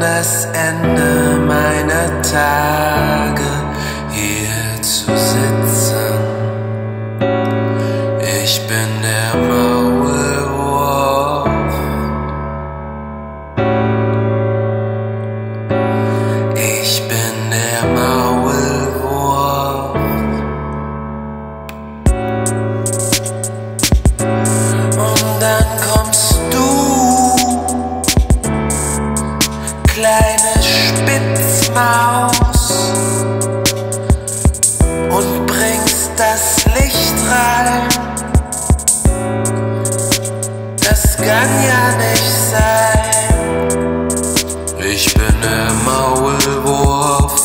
das Ende meiner Tage hier zu sitzen. Ich bin der Maulwurf. Ich bin der Maulwurf. Und dann kommst du, kleine Spitzmaus, und bringst das Licht rein. Das kann ja nicht sein. Ich bin der Maulwurf.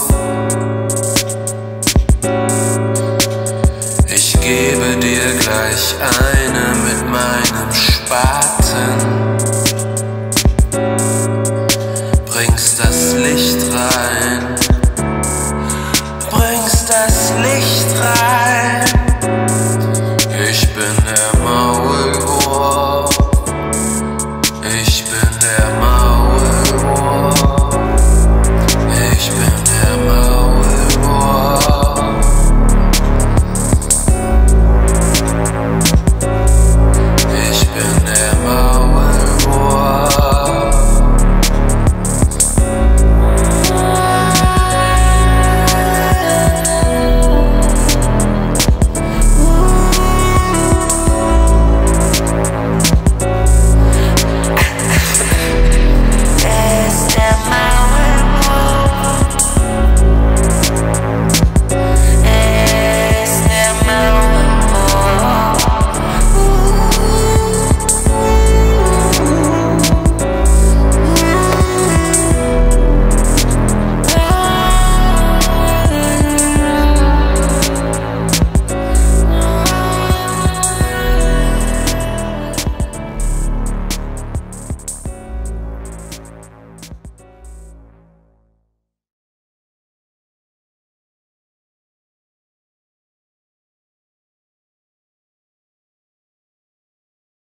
Ich gebe dir gleich ein.